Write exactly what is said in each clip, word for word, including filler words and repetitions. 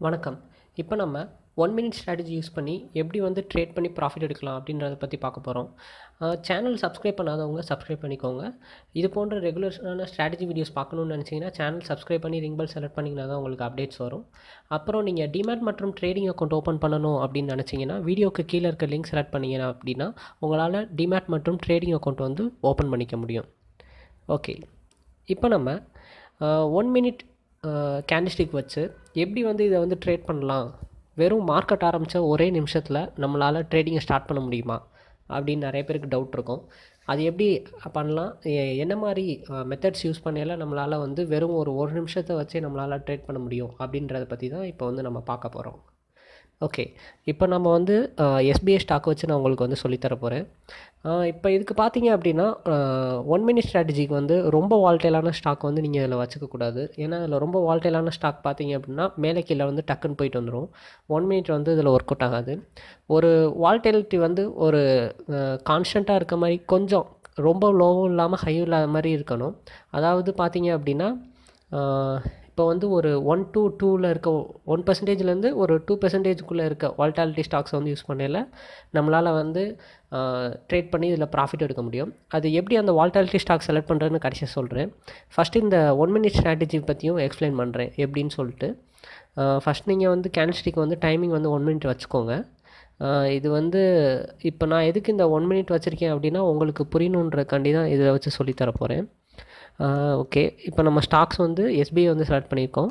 வணக்கம். இப்போ நம்ம ஒன் மினிட் ஸ்ட்ராட்டஜி யூஸ் பண்ணி எப்படி வந்து ட்ரேட் பண்ணி ப்ராஃபிட் எடுக்கலாம் அப்படின்றத பற்றி பார்க்க போகிறோம். சேனல் சப்ஸ்கிரைப் பண்ணாதவங்க சப்ஸ்கிரைப் பண்ணிக்கோங்க. இது போன்ற ரெகுலரான ஸ்ட்ராட்டஜி வீடியோஸ் பார்க்கணுன்னு நினச்சிங்கன்னா சேனல் சப்ஸ்கிரைப் பண்ணி ரிங் பெல் செலக்ட் பண்ணிங்கன்னா தான் உங்களுக்கு அப்டேட்ஸ் வரும். அப்புறம் நீங்கள் டிமேட் மற்றும் ட்ரேடிங் அக்கௌண்ட் ஓப்பன் பண்ணணும் அப்படின்னு நினச்சிங்கன்னா வீடியோக்கு கீழே இருக்க லிங்க் செலக்ட் பண்ணிங்கன்னா அப்படின்னா உங்களால் டிமேட் மற்றும் ட்ரேடிங் அக்கௌண்ட் வந்து ஓப்பன் பண்ணிக்க முடியும். ஓகே, இப்போ நம்ம ஒன் மினிட் கேண்டில்ஸ்டிக் வச்சு எப்படி வந்து இதை வந்து ட்ரேட் பண்ணலாம், வெறும் மார்க்கெட் ஆரம்பித்த ஒரே நிமிஷத்தில் நம்மளால் ட்ரேடிங்கை ஸ்டார்ட் பண்ண முடியுமா அப்படின்னு நிறைய பேருக்கு டவுட் இருக்கும். அது எப்படி பண்ணலாம், என்ன மாதிரி மெத்தட்ஸ் யூஸ் பண்ணால நம்மளால் வந்து வெறும் ஒரு ஒரு நிமிஷத்தை வச்சே நம்மளால் ட்ரேட் பண்ண முடியும் அப்படின்றத பற்றி தான் இப்போ வந்து நம்ம பார்க்க போகிறோம். ஓகே, இப்போ நம்ம வந்து எஸ்பிஐ ஸ்டாக் வச்சு நான் உங்களுக்கு வந்து சொல்லித்தர போகிறேன். இப்போ இதுக்கு பார்த்தீங்க அப்படின்னா ஒன் மினிட் ஸ்ட்ராட்டஜிக்கு வந்து ரொம்ப வால்டைலான ஸ்டாக் வந்து நீங்கள் இதில் வச்சுக்கக்கூடாது. ஏன்னா இதில் ரொம்ப வால்டைலான ஸ்டாக் பார்த்தீங்க அப்படின்னா மேலே கீழே வந்து டக்குன்னு போயிட்டு வந்துடும். ஒன் மினிட் வந்து இதில் ஒர்க் அவுட் ஆகாது. ஒரு வால்டைலிட்டி வந்து ஒரு கான்ஸ்டண்ட்டாக இருக்க மாதிரி, கொஞ்சம் ரொம்ப லோவும் இல்லாமல் ஹையும் இல்லாத மாதிரி இருக்கணும். அதாவது பார்த்தீங்க அப்படின்னா இப்போ வந்து ஒரு ஒன் டூ டூவில் இருக்க ஒன் பர்சன்டேஜ்லேருந்து ஒரு டூ பர்சன்டேஜுக்குள்ளே இருக்க வால்டாலிட்டி ஸ்டாக்ஸை வந்து யூஸ் பண்ணல நம்மளால் வந்து ட்ரேட் பண்ணி இதில் ப்ராஃபிட் எடுக்க முடியும். அது எப்படி அந்த வால்டாலிட்டி ஸ்டாக் செலக்ட் பண்ணுறதுன்னு கடைசியாக சொல்கிறேன். ஃபஸ்ட்டு இந்த ஒன் மினிட் ஸ்ட்ராட்டஜி பற்றியும் எக்ஸ்பிளைன் பண்ணுறேன் எப்படின்னு சொல்லிட்டு. ஃபஸ்ட் நீங்கள் வந்து கேண்டில்ஸ்டிக் வந்து டைமிங் வந்து ஒன் மினிட் வச்சுக்கோங்க. இது வந்து இப்போ நான் எதுக்கு இந்த ஒன் மினிட் வச்சுருக்கேன் அப்படின்னா உங்களுக்கு புரியணுன்றக்காண்டி தான் இதை வச்சு சொல்லித்தர போகிறேன். ஓகே, இப்போ நம்ம ஸ்டாக்ஸ் வந்து எஸ்பிஐ வந்து செலக்ட் பண்ணியிருக்கோம்.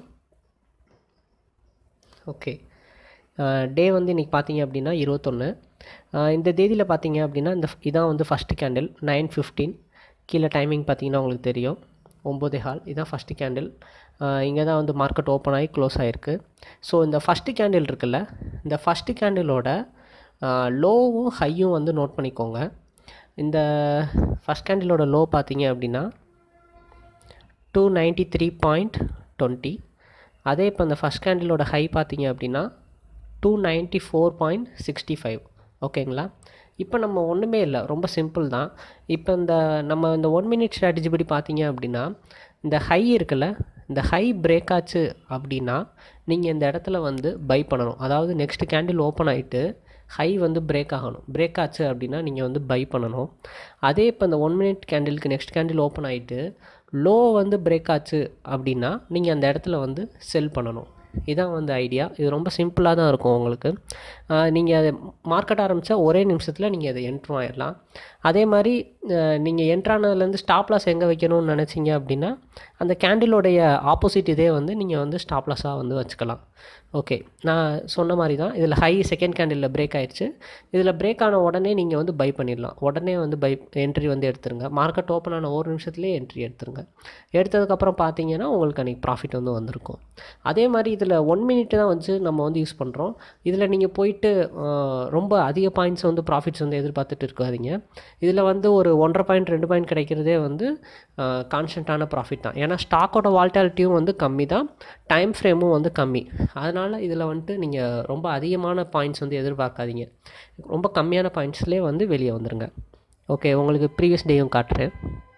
ஓகே, டே வந்து இன்றைக்கி பார்த்தீங்க அப்படின்னா இருபத்தொன்று. இந்த தேதியில் பார்த்தீங்க அப்படின்னா இந்த இதான் வந்து ஃபஸ்ட்டு கேண்டில் நைன் ஃபிஃப்டீன். கீழே டைமிங் பார்த்தீங்கன்னா உங்களுக்கு தெரியும் ஒம்போதே ஹால். இதுதான் ஃபஸ்ட்டு கேண்டில். இங்கே தான் வந்து மார்க்கெட் ஓப்பன் ஆகி க்ளோஸ் ஆகிருக்கு. ஸோ இந்த ஃபஸ்ட்டு கேண்டில் இருக்குல்ல, இந்த ஃபஸ்ட்டு கேண்டிலோட லோவும் ஹையும் வந்து நோட் பண்ணிக்கோங்க. இந்த ஃபஸ்ட் கேண்டிலோட லோ பார்த்தீங்க அப்படின்னா two ninety three point twenty. அதே இப்போ இந்த ஃபஸ்ட் கேண்டிலோட ஹை பார்த்தீங்க அப்படின்னா two ninety four point sixty five. ஓகேங்களா? இப்போ நம்ம ஒன்றுமே இல்லை, ரொம்ப சிம்பிள் தான். இப்போ இந்த நம்ம இந்த ஒன் மினிட் ஸ்ட்ராட்டஜி படி பார்த்தீங்க அப்படின்னா இந்த ஹை இருக்குல்ல, இந்த ஹை பிரேக் ஆச்சு அப்படின்னா நீங்கள் இந்த இடத்துல வந்து பை பண்ணணும். அதாவது நெக்ஸ்ட் கேண்டில் ஓப்பன் ஆகிட்டு ஹை வந்து பிரேக் ஆகணும். பிரேக் ஆச்சு அப்படின்னா நீங்கள் வந்து பை பண்ணணும். அதே இப்போ இந்த ஒன் மினிட் கேண்டிலுக்கு நெக்ஸ்ட் கேண்டில் ஓப்பன் ஆகிட்டு லோ வந்து பிரேக் ஆச்சு அப்படின்னா நீங்கள் அந்த இடத்துல வந்து செல் பண்ணணும். இதான் வந்து ஐடியா. இது ரொம்ப சிம்பிளாக தான் இருக்கும் உங்களுக்கு. நீங்கள் அதை மார்க்கெட் ஆரம்பித்தா ஒரே நிமிஷத்தில் நீங்கள் அதை என்ட்ரும் ஆகிடலாம். அதே மாதிரி நீங்கள் என்ட்ரானதுலேருந்து ஸ்டாப் லாஸ் எங்கே வைக்கணும்னு நினச்சிங்க அப்படின்னா அந்த கேண்டிலோடைய ஆப்போசிட் இதே வந்து நீங்கள் வந்து ஸ்டாப் லாஸாக வந்து வச்சுக்கலாம். ஓகே, நான் சொன்ன மாதிரி தான் இதில் ஹை செகண்ட் கேண்டிலில் பிரேக் ஆகிடுச்சு. இதில் பிரேக் ஆன உடனே நீங்கள் வந்து பை பண்ணிடலாம். உடனே வந்து பை என்ட்ரி வந்து எடுத்துருங்க. மார்க்கெட் ஓப்பன் ஆன ஒரு நிமிஷத்துலேயே என்ட்ரி எடுத்துருங்க. எடுத்ததுக்கப்புறம் பார்த்தீங்கன்னா உங்களுக்கு அன்றைக்கி ப்ராஃபிட் வந்து வந்திருக்கும். அதே மாதிரி இதில் ஒன் மினிட் தான் வந்து நம்ம வந்து யூஸ் பண்ணுறோம். இதில் நீங்கள் போயிட்டு ரொம்ப அதிக பாயிண்ட்ஸ் வந்து ப்ராஃபிட்ஸ் வந்து எதிர்பார்த்துட்டு இருக்காதீங்க. இதில் வந்து ஒரு ஒன்றரை பாயிண்ட் ரெண்டு பாயிண்ட் கிடைக்கிறதே வந்து கான்ஸ்டண்ட்டான ப்ராஃபிட் தான். ஏன்னா ஸ்டாக்கோட வால்டாலிட்டியும் வந்து கம்மி தான், டைம் ஃப்ரேமும் வந்து கம்மி. அதனால் இதில் வந்துட்டு நீங்கள் ரொம்ப அதிகமான பாயிண்ட்ஸ் வந்து எதிர்பார்க்காதீங்க. ரொம்ப கம்மியான பாயிண்ட்ஸ்லேயே வந்து வெளியே வந்துடுங்க. ஓகே, உங்களுக்கு ப்ரீவியஸ் டேயும் காட்டுறேன்.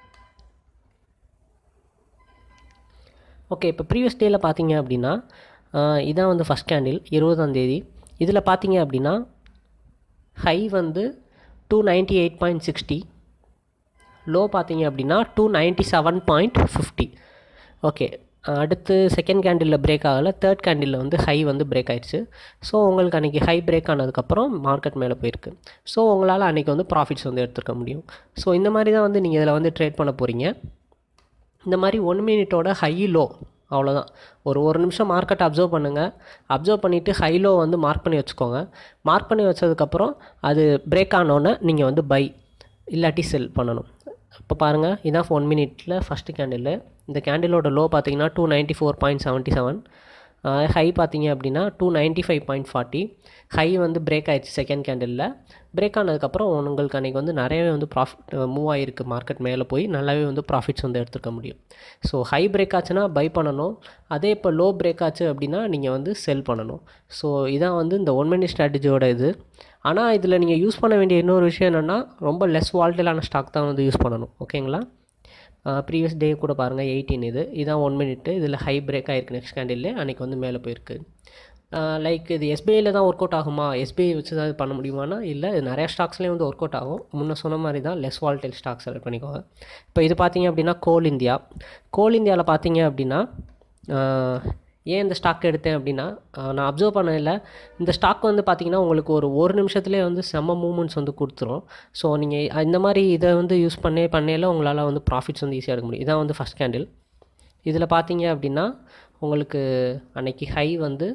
ஓகே, இப்போ ப்ரீவியஸ் டேயில் பார்த்தீங்க அப்படின்னா இதான் வந்து ஃபஸ்ட் கேண்டில் இருபதாம் தேதி. இதில் பார்த்தீங்க அப்படின்னா ஹை வந்து two ninety eight point sixty, low பார்த்தீங்க அப்படின்னா two ninety seven point fifty. Okay, அடுத்து செகண்ட் கேண்டிலில் பிரேக் ஆகலை, தேர்ட் கேண்டிலில் வந்து ஹை வந்து பிரேக் ஆகிடுச்சு. ஸோ உங்களுக்கு அன்றைக்கி ஹை பிரேக் ஆனதுக்கப்புறம் மார்க்கெட் மேலே போயிருக்கு. ஸோ உங்களால் அன்றைக்கி வந்து ப்ராஃபிட்ஸ் வந்து எடுத்துருக்க முடியும். ஸோ இந்த மாதிரி தான் வந்து நீங்கள் இதில் வந்து ட்ரேட் பண்ண போகிறீங்க. இந்த மாதிரி ஒன் மினிட்டோட ஹை லோ அவ்வளோதான். ஒரு ஒரு நிமிஷம் மார்க்கெட்டை அப்சர்வ் பண்ணுங்கள். அப்சர்வ் பண்ணிவிட்டு ஹை லோ வந்து மார்க் பண்ணி வச்சுக்கோங்க. மார்க் பண்ணி வச்சதுக்கப்புறம் அது பிரேக் ஆனோன்னே நீங்கள் வந்து பை இல்லாட்டி செல் பண்ணணும். இப்போ பாருங்கள், இதான் ஒன் மினிட்டில் ஃபஸ்ட்டு கேண்டில். இந்த கேண்டிலோட லோ பார்த்தீங்கன்னா two ninety four point seventy seven. High பார்த்தீங்க அப்படின்னா two ninety five point forty. High வந்து பிரேக் ஆகிடுச்சு செகண்ட் கேண்டிலில். பிரேக் ஆனதுக்கப்புறம் உங்களுக்கு அன்றைக்கி வந்து நிறையவே வந்து ப்ராஃபிட் மூவ் ஆகிருக்கு. மார்க்கெட் மேலே போய் நல்லாவே வந்து ப்ராஃபிட்ஸ் வந்து எடுத்துக்க முடியும். ஸோ ஹை பிரேக் ஆச்சுன்னா பை பண்ணணும். அதே இப்போ லோ பிரேக் ஆச்சு அப்படின்னா நீங்கள் வந்து செல் பண்ணணும். ஸோ இதான் வந்து இந்த ஒன் மினிட் ஸ்ட்ராட்டஜியோட இது. ஆனால் இதில் நீங்கள் யூஸ் பண்ண வேண்டிய இன்னொரு விஷயம் என்னென்னா ரொம்ப லெஸ் வால்டைலான ஸ்டாக் தான் வந்து யூஸ் பண்ணணும். ஓகேங்களா? ப்ரீவியஸ் டே கூட பாருங்கள் எயிட்டீன். இது இதான் ஒன் மினிட்டு. இதில் ஹை பிரேக் ஆகிருக்கு நெக்ஸ்ட் கேண்டில்லே, அன்றைக்கி வந்து மேலே போயிருக்கு. லைக் இது எஸ்பிஐயில் தான் ஒர்க் அவுட் ஆகுமா, எஸ்பிஐ வச்சு ஏதாவது பண்ண முடியுமானா இல்லை, இது நிறையா ஸ்டாக்ஸ்லேயும் வந்து ஒர்க் அவுட் ஆகும். முன்ன சொன்ன மாதிரி தான் லெஸ் வால்டைல் ஸ்டாக்ஸ் செலக்ட் பண்ணிக்கோங்க. இப்போ இது பார்த்தீங்க அப்படின்னா கோல் இந்தியா. கோல் இந்தியாவில் பார்த்தீங்க அப்படின்னா ஏன் இந்த ஸ்டாக் எடுத்தேன் அப்படின்னா, நான் அப்சர்வ் பண்ணதில்ல, இந்த ஸ்டாக் வந்து பார்த்திங்கன்னா உங்களுக்கு ஒரு ஒரு நிமிஷத்துலேயே வந்து செம்ம மூமெண்ட்ஸ் வந்து கொடுத்துரும். ஸோ நீங்கள் இந்த மாதிரி இதை வந்து யூஸ் பண்ணே பண்ணையில் உங்களால் வந்து ப்ராஃபிட்ஸ் வந்து ஈஸியாக எடுக்க முடியும். இதான் வந்து ஃபஸ்ட் கேண்டில். இதில் பார்த்தீங்க அப்படின்னா உங்களுக்கு அன்றைக்கி ஹை வந்து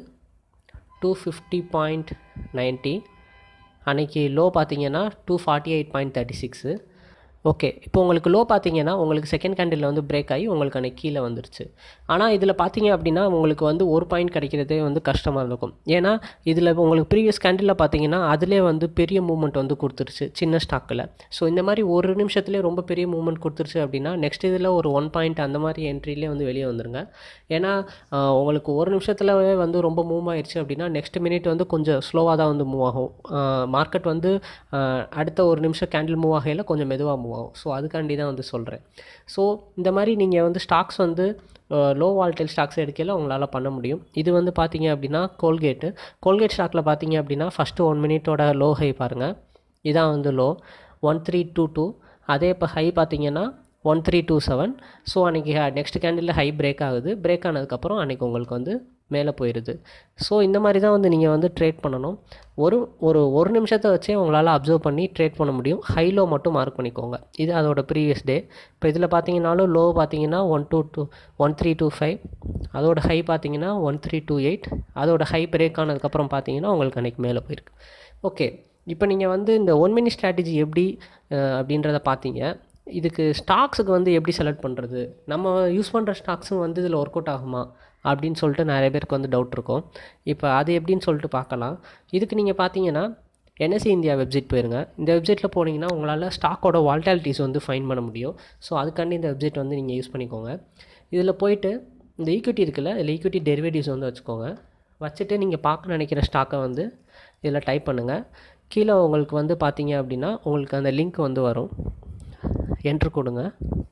டூ ஃபிஃப்டி பாயிண்ட் நைன்ட்டி, அன்றைக்கி லோ பார்த்தீங்கன்னா two forty eight point thirty six. Okay, இப்போ உங்களுக்கு லோ பார்த்தீங்கன்னா உங்களுக்கு செகண்ட் கேண்டில் வந்து பிரேக் ஆகி உங்களுக்கு அன்றைக்கி கீழே வந்துருச்சு. ஆனால் இதில் பார்த்தீங்க அப்படின்னா உங்களுக்கு வந்து ஒரு பாயிண்ட் கிடைக்கிறதே வந்து கஷ்டமாக இருக்கும். ஏன்னா இதில் உங்களுக்கு ப்ரீவியஸ் கேண்டிலில் பார்த்தீங்கன்னா அதிலே வந்து பெரிய மூவ்மெண்ட் வந்து கொடுத்துருச்சு சின்ன ஸ்டாக்கில். ஸோ இந்த மாதிரி ஒரு நிமிஷத்துலேயே ரொம்ப பெரிய மூவ்மெண்ட் கொடுத்துருச்சு அப்படின்னா நெக்ஸ்ட் இதில் ஒரு ஒன் பாயிண்ட் அந்த மாதிரி என்ட்ரிலே வந்து வெளியே வந்துருங்க. ஏன்னா உங்களுக்கு ஒரு நிமிஷத்துலவே வந்து ரொம்ப மூவ் ஆயிடுச்சு அப்படின்னா நெக்ஸ்ட் மினிட் வந்து கொஞ்சம் ஸ்லோவாக தான் வந்து மூவ் ஆகும். மார்க்கெட் வந்து அடுத்த ஒரு நிமிஷம் கேண்டில் மூவ் ஆகையில் கொஞ்சம் மெதுவாக மூவ் ஆகும். ஸோ அதுக்காண்டி தான் வந்து சொல்கிறேன். ஸோ இந்த மாதிரி நீங்கள் வந்து ஸ்டாக்ஸ் வந்து லோ வால்டைல் ஸ்டாக்ஸ் எடுக்கையில் உங்களால் பண்ண முடியும். இது வந்து பார்த்தீங்க அப்படின்னா கோல்கேட்டு கோல்கேட் ஸ்டாக்கில் பார்த்தீங்க அப்படின்னா ஃபஸ்ட்டு ஒன் மினிட்டோட லோ ஹை பாருங்கள், இதான் வந்து low one three two two. அதே இப்போ ஹை பார்த்தீங்கன்னா one three two seven. So அன்றைக்கி நெக்ஸ்ட் கேண்டில் ஹை பிரேக் ஆகுது. பிரேக் ஆனதுக்கப்புறம் அன்றைக்கி உங்களுக்கு வந்து மேலே போயிடுது. ஸோ இந்த மாதிரி தான் வந்து நீங்கள் வந்து ட்ரேட் பண்ணணும். ஒரு ஒரு ஒரு நிமிஷத்தை வச்சே உங்களால் அப்சர்வ் பண்ணி ட்ரேட் பண்ண முடியும். ஹை லோ மட்டும் மார்க் பண்ணிக்கோங்க. இது அதோட ப்ரீவியஸ் டே. இப்போ இதில் பார்த்தீங்கன்னாலும் லோ பார்த்தீங்கன்னா one two two one three two five, அதோட ஹை பார்த்தீங்கன்னா ஒன் த்ரீ டூ எயிட். அதோட ஹை பிரேக் ஆனதுக்கப்புறம் பார்த்தீங்கன்னா உங்களுக்கு அன்றைக்கி மேலே போயிருக்கு. ஓகே, இப்போ நீங்கள் வந்து இந்த ஒன் மினிட் ஸ்ட்ராட்டஜி எப்படி அப்படின்றத பார்த்தீங்க. இதுக்கு ஸ்டாக்ஸுக்கு வந்து எப்படி செலக்ட் பண்ணுறது, நம்ம யூஸ் பண்ணுற ஸ்டாக்ஸும் வந்து இதில் ஒர்க் அவுட் ஆகுமா அப்படின்னு சொல்லிட்டு நிறைய பேருக்கு வந்து டவுட் இருக்கும். இப்போ அது எப்படின்னு சொல்லிட்டு பார்க்கலாம். இதுக்கு நீங்கள் பார்த்தீங்கன்னா என்எஸ்சி இந்தியா வெப்சைட் போயிருங்க. இந்த வெப்சைட்டில் போனீங்கன்னா உங்களால் ஸ்டாக்கோட வால்டாலிட்டிஸ் வந்து ஃபைன் பண்ண முடியும். ஸோ அதுக்காண்டி இந்த வெப்சைட் வந்து நீங்கள் யூஸ் பண்ணிக்கோங்க. இதில் போயிட்டு இந்த ஈக்விட்டி இருக்குல்ல, இதில் ஈக்விட்டி டெரிவேட்டிவ்ஸ் வந்து வச்சுக்கோங்க. வச்சுட்டு நீங்கள் பார்க்க நினைக்கிற ஸ்டாக்கை வந்து இதில் டைப் பண்ணுங்கள். கீழே உங்களுக்கு வந்து பார்த்தீங்க அப்படின்னா உங்களுக்கு அந்த லிங்க் வந்து வரும், என்ட்ரு கொடுங்க.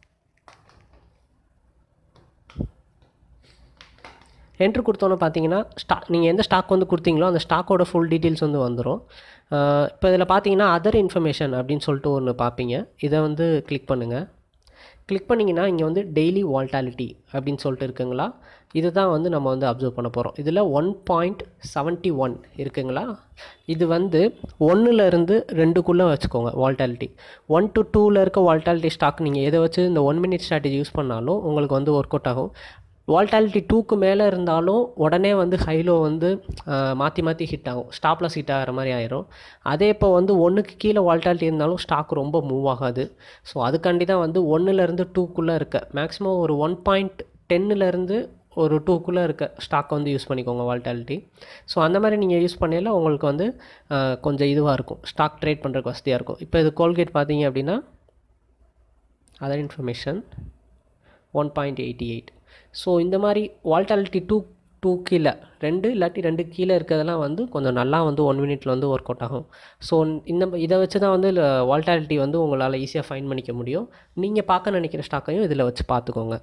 என்ட்ரு கொடுத்தோன்னு பார்த்தீங்கன்னா ஸ்டாக் நீங்கள் எந்த ஸ்டாக் வந்து கொடுத்தீங்களோ அந்த ஸ்டாக்கோட ஃபுல் டீட்டெயில்ஸ் வந்து வந்துடும். இப்போ இதில் பார்த்தீங்கன்னா அதர் இன்ஃபர்மேஷன் அப்படின்னு சொல்லிட்டு ஒன்று பார்ப்பீங்க. இதை வந்து கிளிக் பண்ணுங்கள். கிளிக் பண்ணிங்கன்னா இங்கே வந்து டெய்லி வால்டாலிட்டி அப்படின்னு சொல்லிட்டு இருக்குங்களா, இது தான் வந்து நம்ம வந்து அப்சர்வ் பண்ண போகிறோம். இதில் ஒன் பாயிண்ட் செவன்ட்டி ஒன் இருக்குங்களா, இது வந்து ஒன்றுலேருந்து ரெண்டுக்குள்ளே வச்சுக்கோங்க வால்டாலிட்டி. ஒன் டு டூவில் இருக்க வால்டாலிட்டி ஸ்டாக் நீங்கள் எதை வச்சு இந்த ஒன் மினிட் ஸ்ட்ராட்டஜி யூஸ் பண்ணாலும் உங்களுக்கு வந்து ஒர்க் அவுட் ஆகும். வால்டாலிட்டி டூக்கு மேலே இருந்தாலும் உடனே வந்து ஹைலோ வந்து மாற்றி மாற்றி ஹிட் ஆகும், ஸ்டாப்லஸ் ஹிட் ஆகிற மாதிரி ஆயிரும். அதே இப்போ வந்து ஒன்றுக்கு கீழே வால்டாலிட்டி இருந்தாலும் ஸ்டாக் ரொம்ப மூவ் ஆகாது. ஸோ அதுக்காண்டி தான் வந்து ஒன்றுலேருந்து டூக்குள்ளே இருக்க மேக்ஸிமம் ஒரு ஒன் பாயிண்ட் டென்னுலேருந்து ஒரு டூக்குள்ளே இருக்க ஸ்டாக் வந்து யூஸ் பண்ணிக்கோங்க வால்டாலிட்டி. ஸோ அந்த மாதிரி நீங்கள் யூஸ் பண்ணையில் உங்களுக்கு வந்து கொஞ்சம் இதுவாக இருக்கும், ஸ்டாக் ட்ரேட் பண்ணுறதுக்கு வசதியாக இருக்கும். இப்போ இது கோல்கேட் பார்த்தீங்க அப்படின்னா other information one point eighty eight. So இந்த மாதிரி வால்டாலிட்டி டூ டூ கீழே ரெண்டு இல்லாட்டி ரெண்டு கீழே இருக்கிறதெல்லாம் வந்து கொஞ்சம் நல்லா வந்து ஒன் மினிட்ல வந்து ஒர்க் அவுட் ஆகும். ஸோ இந்த இதை வச்சு தான் வந்து வால்டாலிட்டி வந்து உங்களால் ஈஸியாக ஃபைன் பண்ணிக்க முடியும். நீங்கள் பார்க்க நினைக்கிற ஸ்டாக்கையும் இதில் வச்சு பார்த்துக்கோங்க.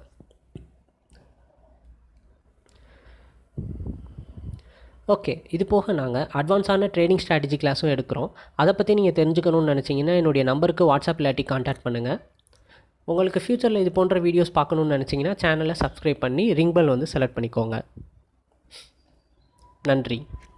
ஓகே, இது போக நாங்கள் அட்வான்ஸான ட்ரேடிங் ஸ்ட்ராட்டஜி கிளாஸும் எடுக்கிறோம். அதை பற்றி நீங்கள் தெரிஞ்சுக்கணும்னு நினச்சிங்கன்னா என்னுடைய நம்பருக்கு வாட்ஸ்அப் இல்லாட்டி கான்டாக்ட் பண்ணுங்கள். உங்களுக்கு ஃப்யூச்சரில் இது போன்ற வீடியோஸ் பார்க்கணுன்னு நினச்சிங்கன்னா சேனலை சப்ஸ்கிரைப் பண்ணி ரிங் பெல் வந்து செலக்ட் பண்ணிக்கோங்க. நன்றி.